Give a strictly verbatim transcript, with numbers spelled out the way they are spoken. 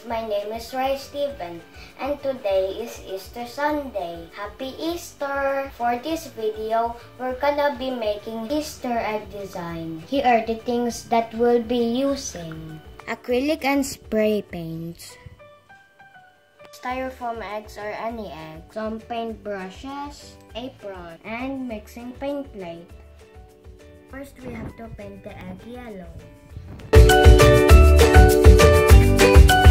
my name is Ray Steven, and today is Easter Sunday. Happy Easter! For this video, we're gonna be making Easter egg design. Here are the things that we'll be using. Acrylic and spray paints. Styrofoam eggs or any egg. Some paint brushes, apron, and mixing paint plate. First, we have to paint the egg yellow.